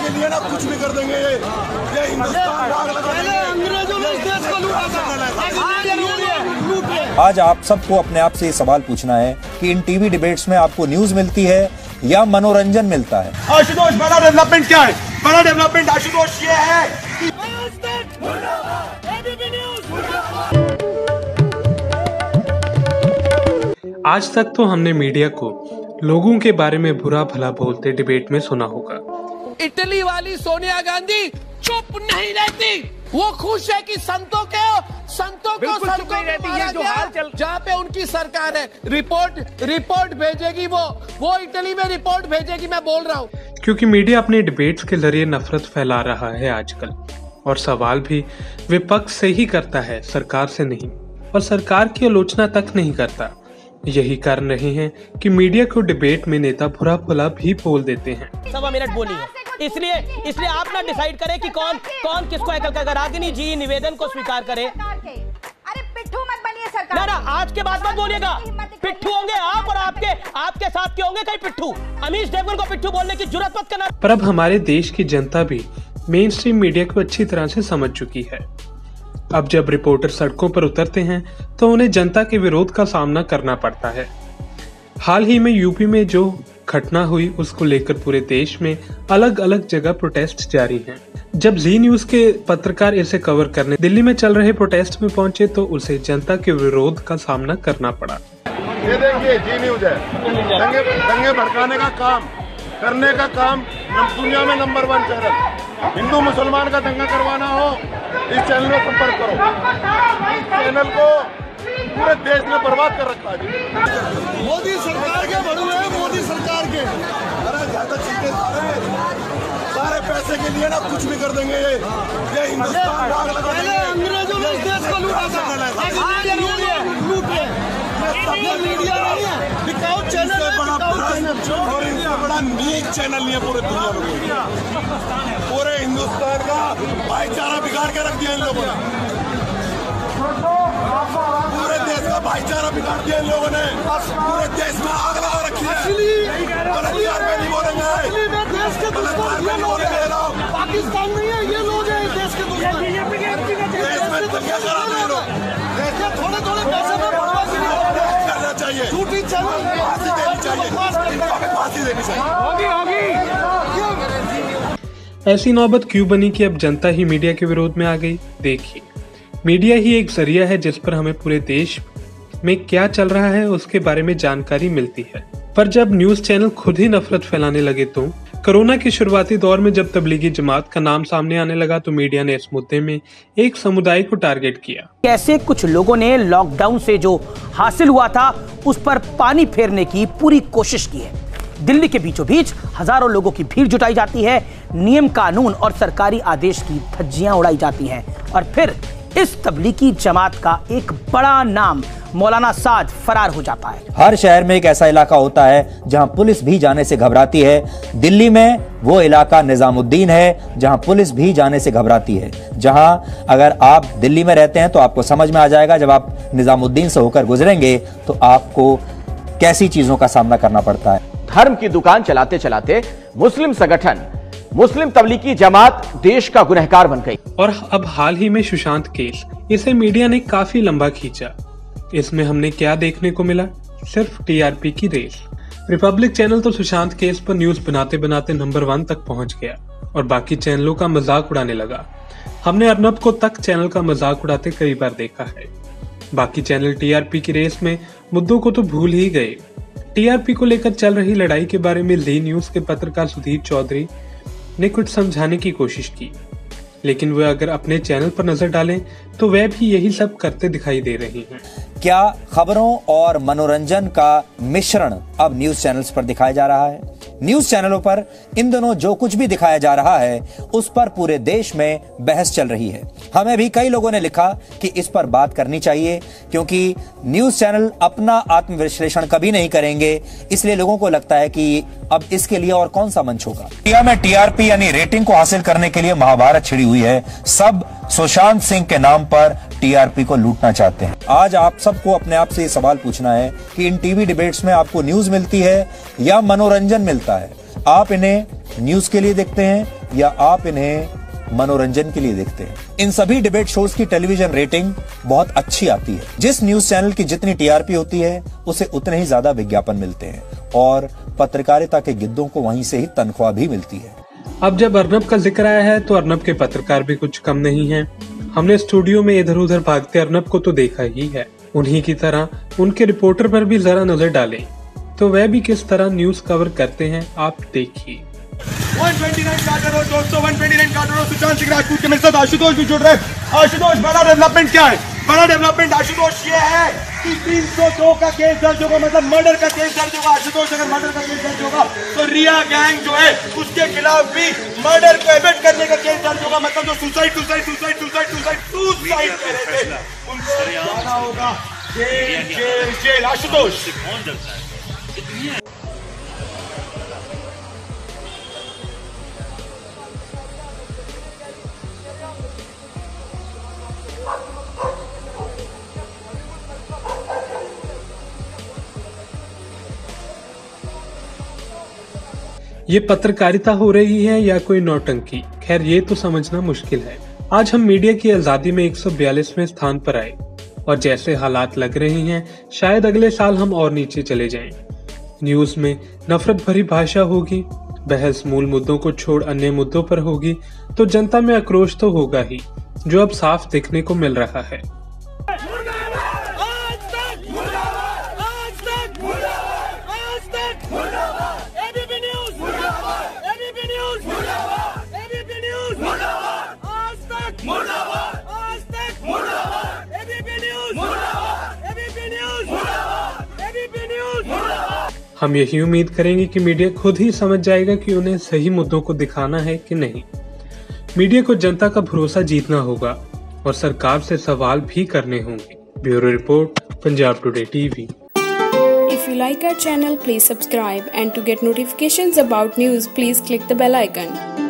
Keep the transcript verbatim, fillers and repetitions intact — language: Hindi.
के लिए ना कुछ भी कर देंगे। ये ये हिंदुस्तान का आग लगा देंगे। अंग्रेजों ने इस देश को लूटा था। आज आप सबको अपने आप से ये सवाल पूछना है कि इन टीवी डिबेट्स में आपको न्यूज मिलती है या मनोरंजन मिलता है। आशुतोष, बड़ा डेवलपमेंट क्या है? बड़ा डेवलपमेंट आशुतोष ये है। आज तक तो हमने मीडिया को लोगों के बारे में बुरा भला बोलते डिबेट में सुना होगा। इटली वाली सोनिया गांधी चुप नहीं रहती। वो खुश है कि संतों के संतों को सड़कों पे मारा गया जहाँ पे उनकी सरकार है। रिपोर्ट रिपोर्ट भेजेगी वो वो इटली में रिपोर्ट भेजेगी, मैं बोल रहा हूँ। क्योंकि मीडिया अपने डिबेट्स के जरिए नफरत फैला रहा है आजकल, और सवाल भी विपक्ष से ही करता है, सरकार से नहीं, और सरकार की आलोचना तक नहीं करता। यही कारण रहे हैं कि मीडिया को डिबेट में नेता बुरा भला भी बोल देते हैं। सवा मिनट बोली है, इसलिए इसलिए आप ना डिसाइड करें कि कौन कौन किसको हैकल करेगा। रागिनी जी निवेदन को स्वीकार करें। अरे पिट्ठू मत बनिए सरकार। ना ना आज के बाद मत बोलिएगा। पिट्ठू होंगे आप, और आपके आपके साथ के होंगे कई पिट्ठू। अमीश देवगन को पिट्ठू बोलने की जुर्रत मत करना। पर अब हमारे देश की जनता भी मेन स्ट्रीम मीडिया को अच्छी तरह से समझ चुकी है। अब जब रिपोर्टर सड़कों पर उतरते हैं तो उन्हें जनता के विरोध का सामना करना पड़ता है। हाल ही में यूपी में जो घटना हुई उसको लेकर पूरे देश में अलग अलग जगह प्रोटेस्ट जारी हैं। जब जी न्यूज के पत्रकार इसे कवर करने दिल्ली में चल रहे प्रोटेस्ट में पहुंचे तो उसे जनता के विरोध का सामना करना पड़ा। ये देखिए जी न्यूज है, दंगे दंगे भड़काने का काम करने का काम दुनिया में नंबर वन चैनल। हिंदू मुसलमान का दंगा करवाना हो इस चैनल में संपर्क करो। इस चैनल को पूरे देश ने बर्बाद कर रखा है। मोदी सरकार के बड़ुए हैं, मोदी सरकार के। अरे ज्यादा चीजें सारे पैसे के लिए ना कुछ भी कर देंगे। ये ये हिंदुस्तान का आग लगा देंगे। अंग्रेजों ने इस देश को लूटा था। मीडिया नहीं है, बिकाऊ चैनल है, और इनसे बड़ा नीच चैनल नहीं है पूरे दुनिया में। पूरे हिंदुस्तान का भाईचारा बिगाड़ के रख दिया इन लोगों ने। पूरे देश का भाईचारा बिगाड़ दिया इन लोगों ने। पूरे देश में आग लगा रखी है। बलात्कार पे नहीं बोलेंगे। देश के दुश्मन ये लोग हैं, पाकिस्तान नहीं है, ये लोग हैं देश के दुश्मन। देश में दंगे करा रहे लोग। थोड़े थोड़े पैसे में करना चाहिए। झूठी चैनल फांसी देनी चाहिए। फांसी देनी चाहिए। होगी होगी। ऐसी नौबत क्यों बनी कि अब जनता ही मीडिया के विरोध में आ गई? देखिए, मीडिया ही एक जरिया है जिस पर हमें पूरे देश में क्या चल रहा है उसके बारे में जानकारी मिलती है। पर जब न्यूज चैनल खुद ही नफरत फैलाने लगे तो कोरोना के शुरुआती दौर में जब तबलीगी जमात का नाम सामने आने लगा तो मीडिया ने इस मुद्दे में एक समुदाय को टारगेट किया। कैसे कुछ लोगों ने लॉकडाउन से जो हासिल हुआ था उस पर पानी फेरने की पूरी कोशिश की है। दिल्ली के बीचों बीच हजारों लोगों की भीड़ जुटाई जाती है, नियम कानून और सरकारी आदेश की धज्जियां उड़ाई जाती हैं, और फिर इस तबलीगी जमात का एक बड़ा नाम मौलाना साद फरार हो जाता है। हर शहर में एक ऐसा इलाका होता है जहां पुलिस भी जाने से घबराती है। दिल्ली में वो इलाका निजामुद्दीन है जहां पुलिस भी जाने से घबराती है। जहां अगर आप दिल्ली में रहते हैं तो आपको समझ में आ जाएगा, जब आप निजामुद्दीन से होकर गुजरेंगे तो आपको कैसी चीजों का सामना करना पड़ता है। धर्म की दुकान चलाते चलाते मुस्लिम संगठन मुस्लिम तबलीगी जमात देश का गुनहगार बन गई। और अब हाल ही में सुशांत केस, इसे मीडिया ने काफी लंबा खींचा। इसमें हमने क्या देखने को मिला? सिर्फ टीआरपी की रेस। रिपब्लिक चैनल तो सुशांत केस पर न्यूज बनाते बनाते नंबर वन तक पहुंच गया और बाकी चैनलों का मजाक उड़ाने लगा। हमने अर्नब को तक चैनल का मजाक उड़ाते कई बार देखा है। बाकी चैनल टीआरपी की रेस में मुद्दों को तो भूल ही गए। टीआरपी को लेकर चल रही लड़ाई के बारे में ली न्यूज के पत्रकार सुधीर चौधरी ने कुछ समझाने की कोशिश की, लेकिन वे अगर अपने चैनल पर नजर डालें तो वे भी यही सब करते दिखाई दे रही हैं। क्या खबरों और मनोरंजन का मिश्रण अब न्यूज चैनल्स पर दिखाया जा रहा है? न्यूज चैनलों पर इन दिनों जो कुछ भी दिखाया जा रहा है उस पर पूरे देश में बहस चल रही है। हमें भी कई लोगों ने लिखा कि इस पर बात करनी चाहिए, क्योंकि न्यूज चैनल अपना आत्मविश्लेषण कभी नहीं करेंगे, इसलिए लोगों को लगता है कि अब इसके लिए और कौन सा मंच होगा। इंडिया में टीआरपी यानी रेटिंग को हासिल करने के लिए महाभारत छिड़ी हुई है। सब सुशांत सिंह के नाम पर टीआरपी को लूटना चाहते हैं। आज आप सबको अपने आप से ये सवाल पूछना है कि इन टीवी डिबेट्स में आपको न्यूज मिलती है या मनोरंजन मिलता है? आप इन्हें न्यूज के लिए देखते हैं या आप इन्हें मनोरंजन के लिए देखते हैं। इन सभी डिबेट शोज की टेलीविजन रेटिंग बहुत अच्छी आती है। जिस न्यूज चैनल की जितनी टीआरपी होती है उसे उतने ही ज्यादा विज्ञापन मिलते हैं और पत्रकारिता के गिद्धों को वहीं से ही तनख्वाह भी मिलती है। अब जब अर्नब का जिक्र आया है तो अर्नब के पत्रकार भी कुछ कम नहीं हैं। हमने स्टूडियो में इधर उधर भागते अर्नब को तो देखा ही है। उन्हीं की तरह उनके रिपोर्टर पर भी जरा नजर डालें तो वह भी किस तरह न्यूज कवर करते हैं, आप देखिए। एक सौ उनतीस कार्टर और दोस्तों एक सौ उनतीस कार्टर और सुशांत सिंह राजपूत के मेरे साथ आशुतोष भी जुड़ रहे हैं। आशुतोष, बड़ा डेवलपमेंट क्या है? बड़ा डेवलपमेंट आशुतोष ये है कि तीन सौ दो का केस दर्ज होगा, मतलब मर्डर का केस दर्ज होगा। आशुतोष, अगर मर्डर का केस दर्ज होगा तो रिया गैंग जो है उसके खिलाफ भी मर्डर को एबेट करने का केस दर्ज होगा। मतलब जो suicide suicide suicide suicide suicide suicide कर रहे थे उनको जाना होगा जेल जेल जेल। आशुतोष, ये पत्रकारिता हो रही है या कोई नौटंकी, खैर ये तो समझना मुश्किल है। आज हम मीडिया की आजादी में एक सौ बयालीसवें स्थान पर आए और जैसे हालात लग रहे हैं शायद अगले साल हम और नीचे चले जाएं। न्यूज में नफरत भरी भाषा होगी, बहस मूल मुद्दों को छोड़ अन्य मुद्दों पर होगी तो जनता में आक्रोश तो होगा ही, जो अब साफ देखने को मिल रहा है। हम यही उम्मीद करेंगे कि मीडिया खुद ही समझ जाएगा कि उन्हें सही मुद्दों को दिखाना है कि नहीं। मीडिया को जनता का भरोसा जीतना होगा और सरकार से सवाल भी करने होंगे। Bureau report, Punjab today TV. If you like our channel, please subscribe, and to get notifications about news, please click the bell icon.